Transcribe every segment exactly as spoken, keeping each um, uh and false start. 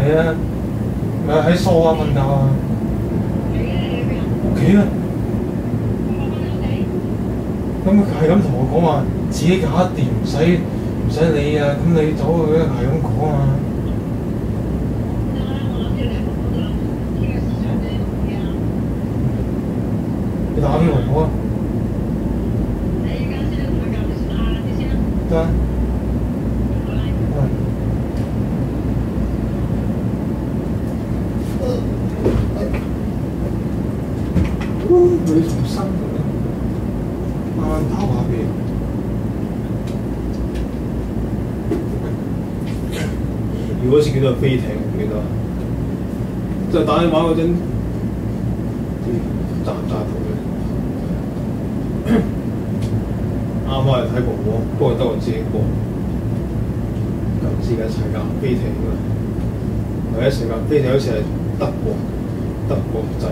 係啊，咪喺梳化瞓覺啊。屋企啊。咁佢係咁同我講話，自己搞掂，唔使唔使理啊。咁你走去係咁講啊。你打邊爐好啊？得啊。女童生慢慢跑下邊。如果嗰次見到係飛艇，唔記得。就係打電話嗰陣，揸唔揸到嘅？啱啱嚟睇過喎，不過得我自己過。咁自己一齊架飛艇㗎，唯一成架飛艇好似係德國德國製。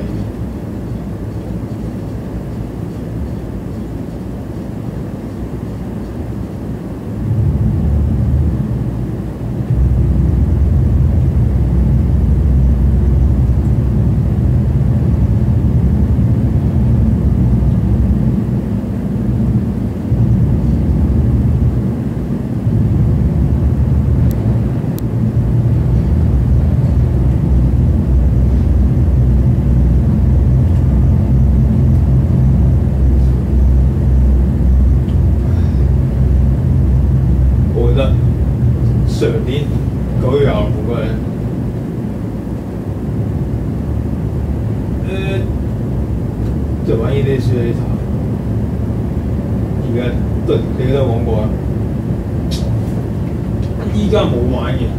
上年九月廿六號嗰日，誒就玩呢啲書嚟查，而家都你都講過啊，依家冇玩嘅。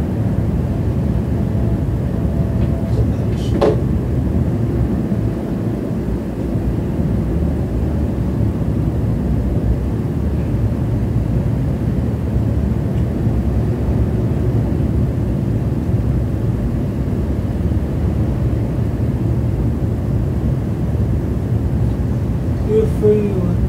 飛喎！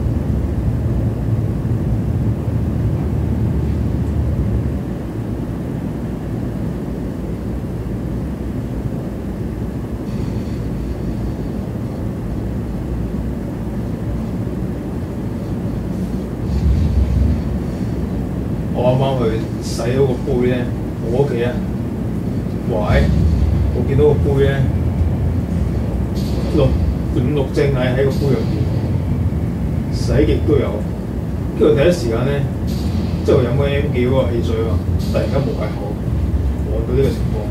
我啱啱去洗咗個杯咧，我屋企啊，喂，我見到個杯咧，六五六隻蟻喺個杯入邊。洗極都有，跟住第一時間咧，即係我飲嗰 M 記嗰個汽水啊，突然間冇胃口，望到呢個情況。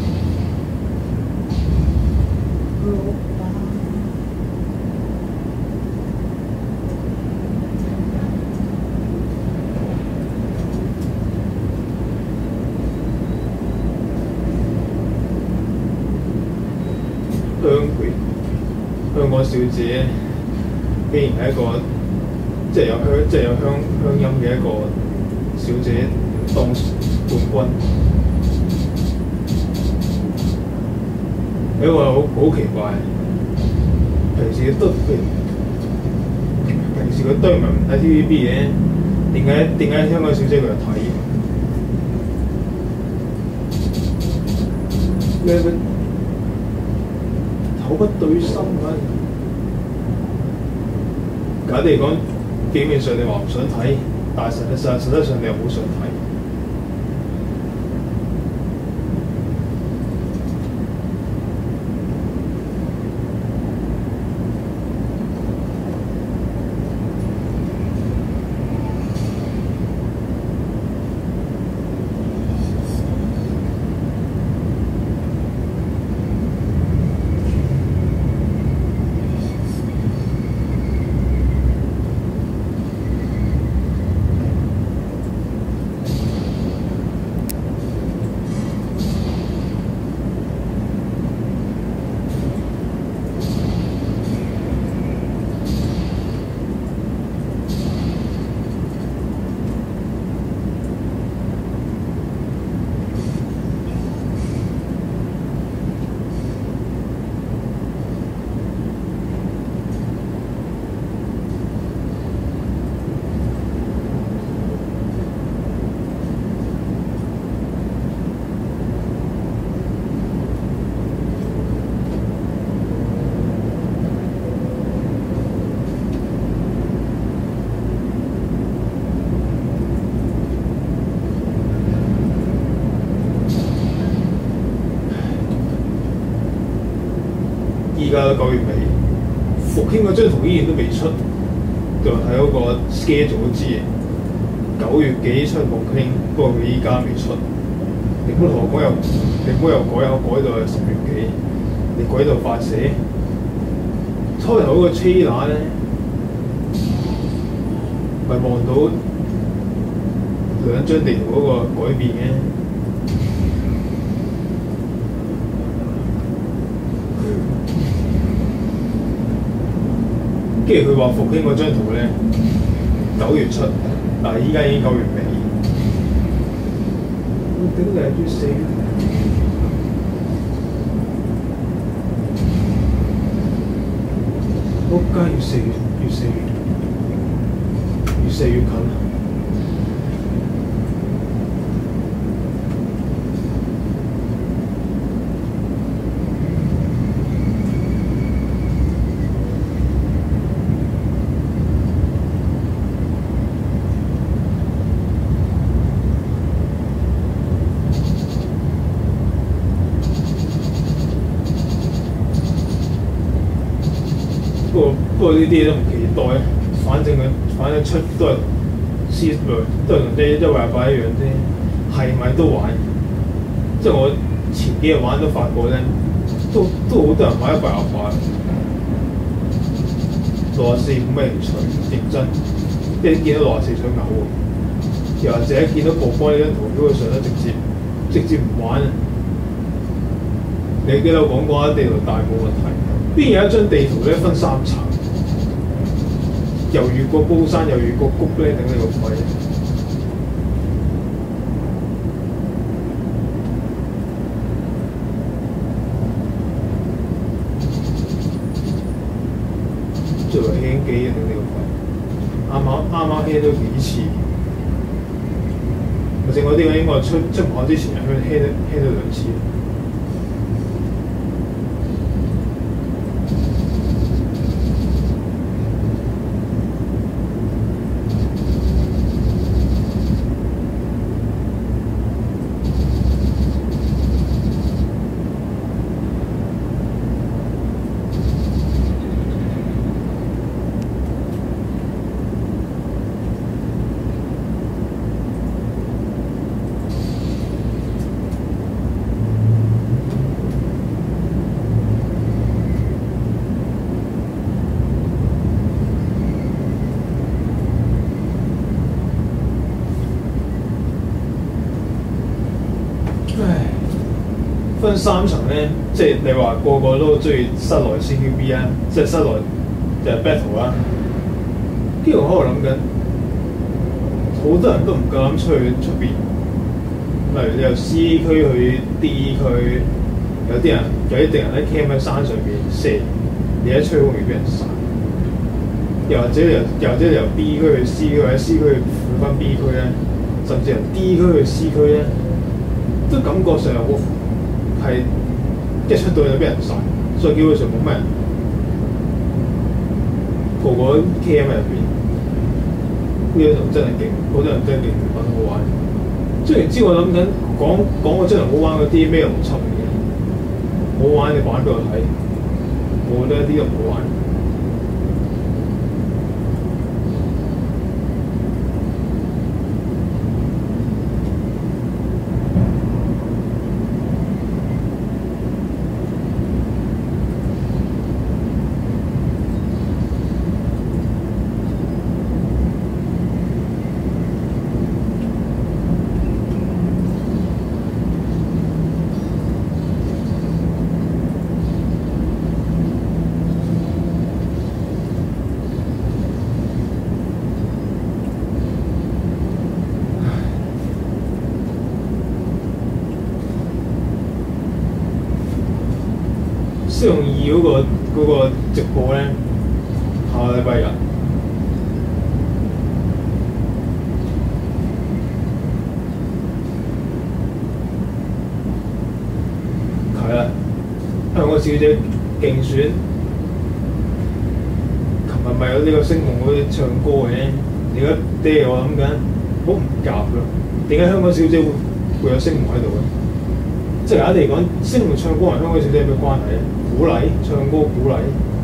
香佢香港小姐竟然係一個即係有香即係有香香音嘅一個小姐當冠軍，你話好好奇怪。平時都平時佢堆埋唔睇 T V B 嘅，點解點解香港小姐佢又睇？咩咩口不對心啊！簡單嚟講，表面上你話唔想睇，但係實際上實質上你又好想睇。 依家九月尾，復興嗰張圖依然都未出，就睇嗰個 schedule 都知嘅。九月幾出復興，不過佢依家未出。你唔好同我講又，你唔好又改又改到十月幾，你改到快死。初頭嗰個 trailer 咧，咪望到兩張地圖嗰個改變嘅。跟住佢話復興嗰張圖咧，九月出，但係依家已經九月尾。我頂你係要死！仆街越四月越四月越四越近。不過呢啲都唔期待，反正佢反正出都係 C 都係同啲一話八一樣啫，係咪都玩？即係我前幾日玩都發覺咧，都都好多人買一百廿八，六十四冇咩興趣，認真，即係見到六十四想嘔喎，又或者見到曝光呢張圖表嘅相咧，直接直接唔玩。你記得我講過地圖大冇問題，邊有一張地圖咧分三層？又越過高山，又越過谷咧，頂你個肺！最為輕機頂你個肺！啱啱啱啱輕咗幾次，或者我啲應該出出門口之前輕輕輕咗兩次。分三層咧，即係你話個個都中意室內 C Q B 啊，即係室內就係 battle 啦。跟住我喺度諗緊，好多人都唔夠膽出去出邊，例如你由 C 區去 D 區，有啲人有一定人喺 camp 喺山上邊射，你一吹好容易俾人殺。又或者由又或者由 B 區去 C 區，或者 C 區去翻 B 區咧，甚至由 D 區去 C 區咧，都感覺上好。係一出到就俾人殺，所以基本上冇咩人個個 K M 入邊呢張圖真係勁，好多人真係勁覺得好玩。雖然知我諗緊講講我真係好玩嗰啲咩邏輯嚟嘅，好玩你玩俾我睇，我覺得一啲都唔好玩。釋用二嗰個嗰個直播咧，下個禮拜日係啦，香港小姐競選，琴日咪有呢個星夢嗰啲唱歌嘅，而家爹我諗緊好唔夾㗎，點解香港小姐會會有星夢喺度嘅？ 即係簡單嚟講，星同唱歌同香港小姐有咩關係咧？鼓勵唱歌鼓勵。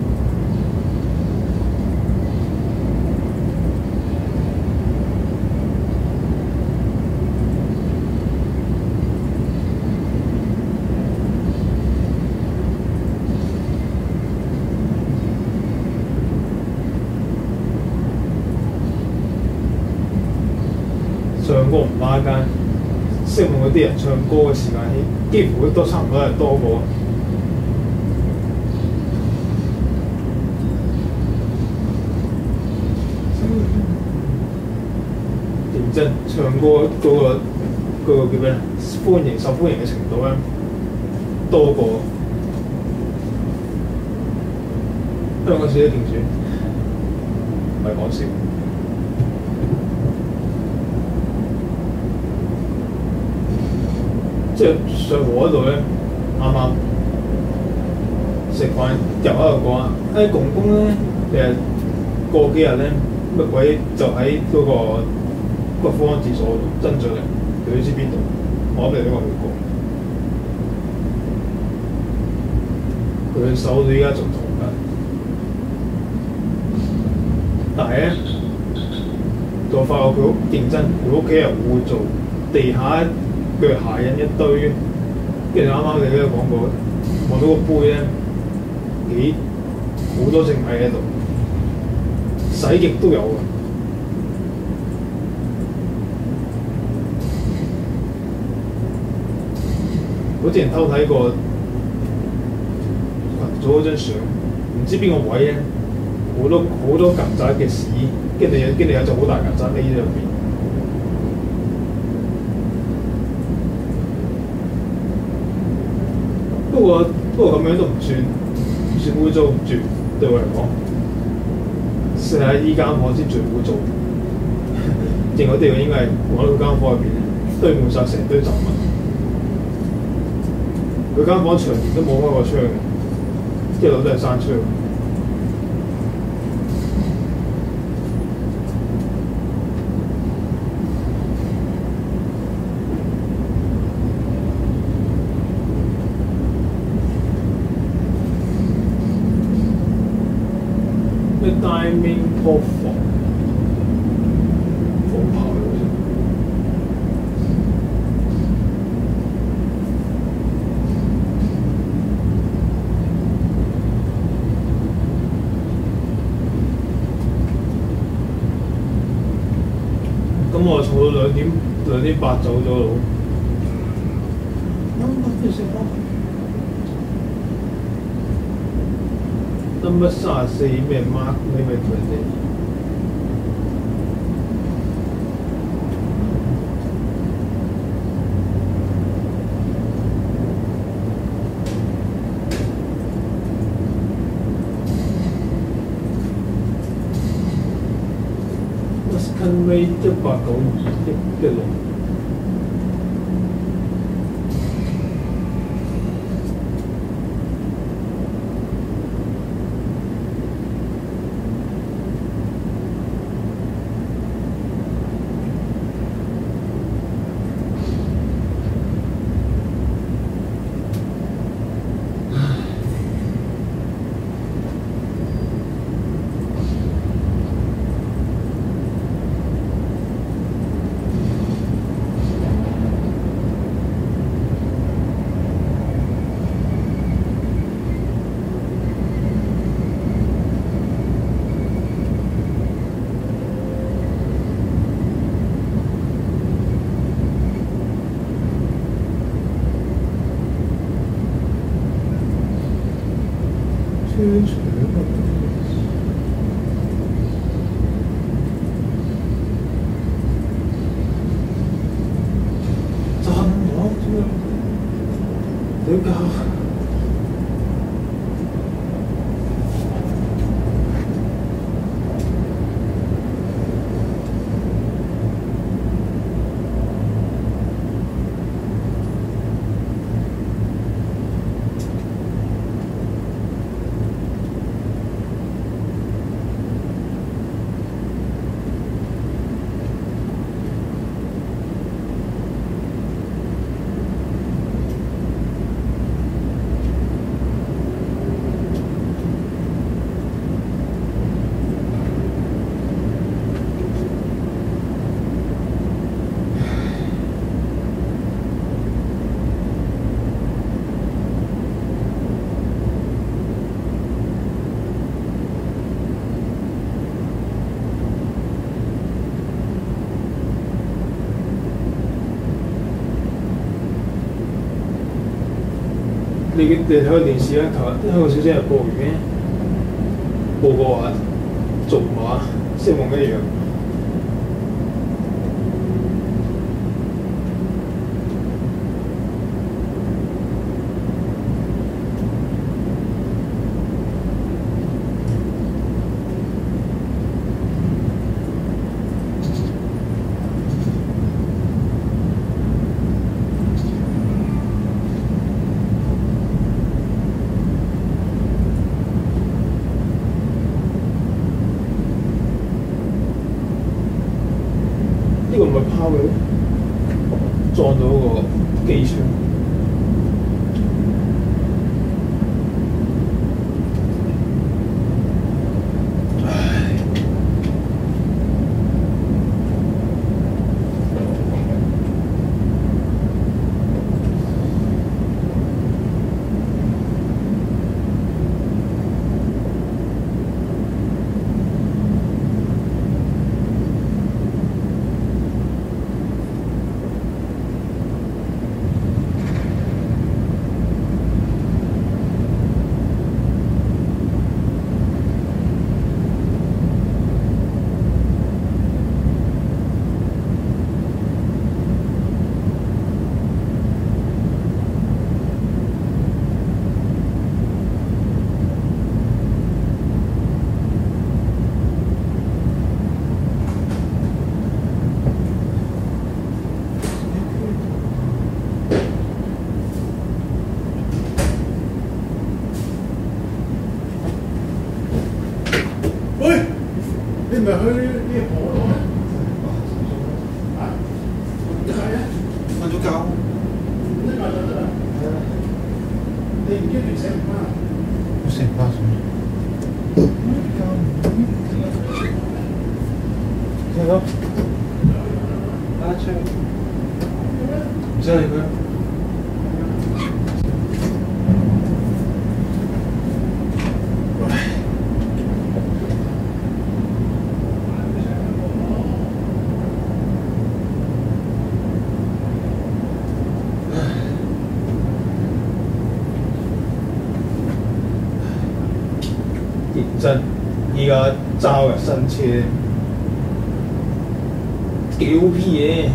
唱歌唔拉更，識用嗰啲人唱歌嘅時間，幾乎都差唔多係多過。認真唱歌嗰、嗰個嗰、嗰個叫咩咧？歡迎受歡迎嘅程度咧，多過香港小姐競選，唔係講笑。即係上河嗰度咧，啱啱食飯又喺度講啊！誒公公咧，其實過幾日咧，乜鬼就喺嗰個骨科安置所度真咗嚟，你知邊度？我諗你都話去過。佢手到依家仲痛緊，但係咧，就發覺佢好認真，佢屋企人會做地下。腳鞋印一堆，跟住啱啱你都有講過，望到個杯咧幾好多正喺喺度，洗極都有嘅。我之前偷睇過群組嗰張相，唔知邊個位咧，好多好多曱甴嘅屎，跟住有跟住有隻好大曱甴匿喺入邊。不過不過咁樣都唔算唔算污糟住，對我嚟講，試下依間房先最污糟。正嗰啲應該係我喺佢間房入邊堆滿晒成堆雜物。佢間房長年都冇開過窗，一路都係閂窗。大面鋪房，火炮好似。咁我坐到兩點兩點八走咗咯。number 三十四咩 mark limit twenty？ Muscan rate 一百九二億嘅六。 你你睇個電視咧，頭日香港小姐係播完嘅，報個話俗馬即係冇乜一樣。呢個唔係拋嘅，撞到個機槍。唉， 喂，你唔係去呢河度咩？啊？點解咧？瞓咗覺。呢個就得啦。你唔驚你醒唔翻？我醒唔翻先。聽到？打槍。唔知你佢。認真，依家揸嘅新車幾 O P 嘅，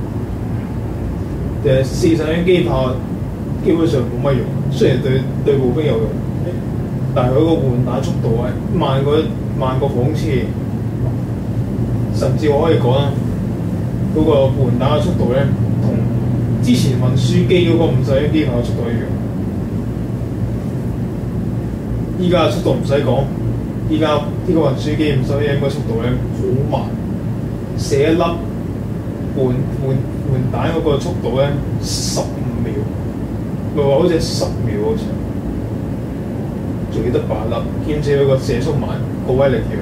誒四十英機炮基本上冇乜用，雖然對對步兵有用，但係佢個換彈速度係慢過慢過房車，甚至我可以講啦，嗰、那個換彈嘅速度咧，同之前運輸機嗰個五十英機炮嘅速度一樣。依家嘅速度唔使講，依家呢個運輸機五十英嘅速度咧好慢，射一粒換換換彈嗰個速度咧十五秒，咪話好似十秒好似，仲要得八粒，兼且嗰個射速慢，個威力強。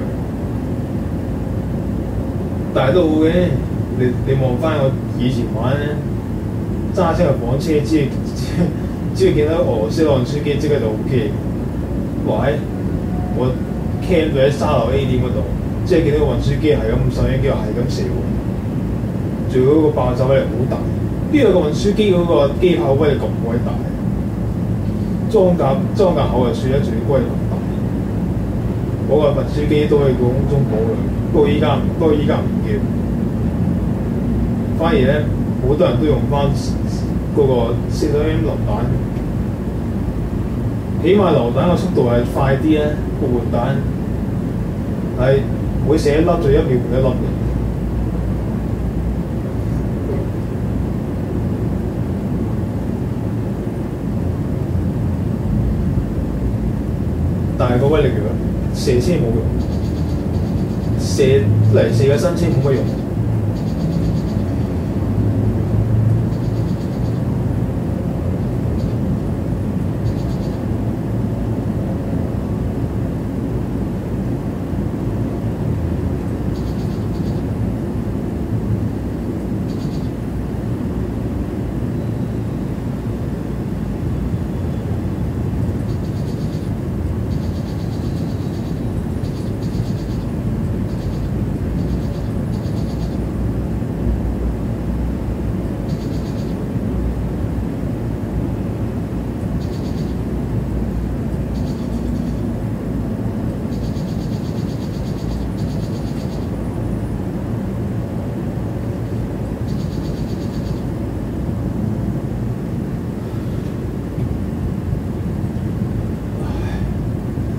但係都好嘅，你你望翻我以前玩咧，揸車入房車，只係只係見到俄羅斯運輸機即刻就 O K。話喺我 camp 咗喺沙樓 A 點嗰度，即係見到個運輸機係咁五十英機，係咁射喎，仲要嗰個爆炸威力好大。邊有個運輸機嗰個機炮威力咁鬼大？裝甲裝甲口就算得，仲要威力咁大。嗰、那個運輸機都係個空中堡壘，不過依家不過依家唔叫，反而咧好多人都用翻嗰個四十 M 榴彈。起碼榴彈嘅速度係快啲咧，個換彈係每射一粒就一秒換一粒嘅。但係個威力弱，射車冇用，射嚟射嘅新車冇乜用。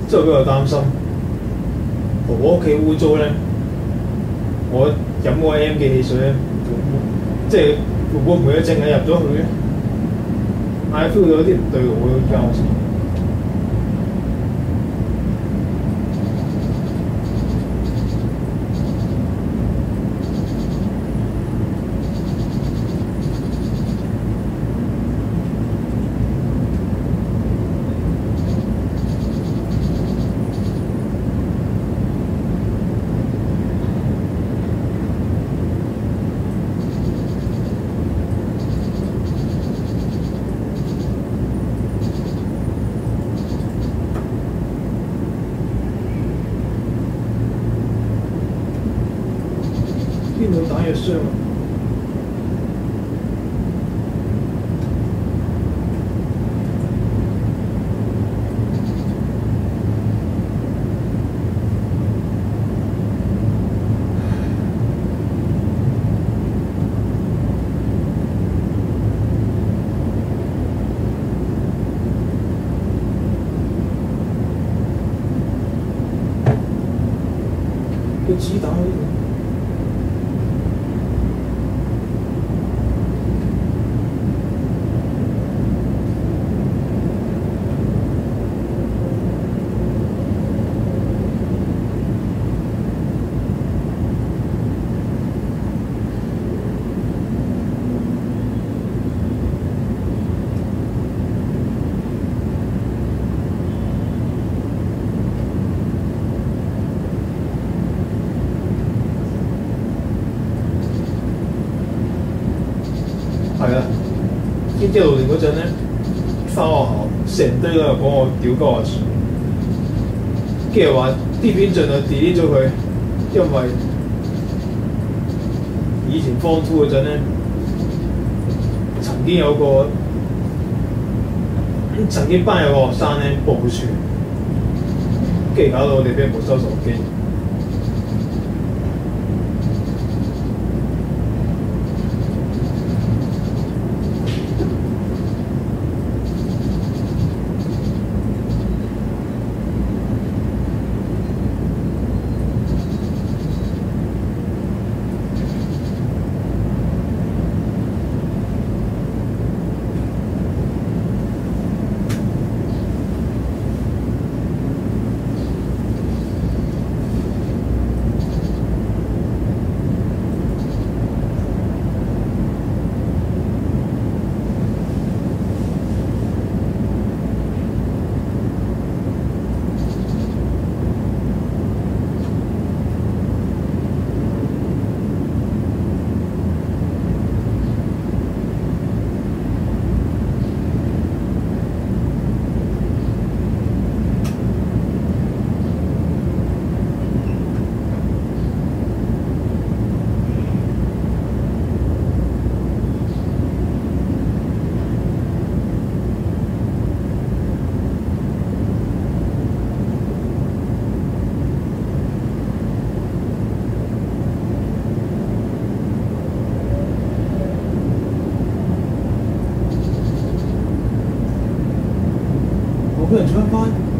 之後佢又擔心我屋企污糟咧，我飲嗰個 M 記汽水咧，即係會唔會一隻眼入咗去咧？I feel 到有啲唔對路喎，依家好似。邊度打藥箱啊？個子彈喺度。係啊，天之路段嗰陣咧，翻學校成堆嗰度講我屌鳩阿 Sir，跟住話啲片盡量 delete 咗佢，因為以前 Form Two 嗰陣咧，曾經有個曾經班有個學生咧報傳，跟住搞到我哋俾人沒收手機。俾人搶翻。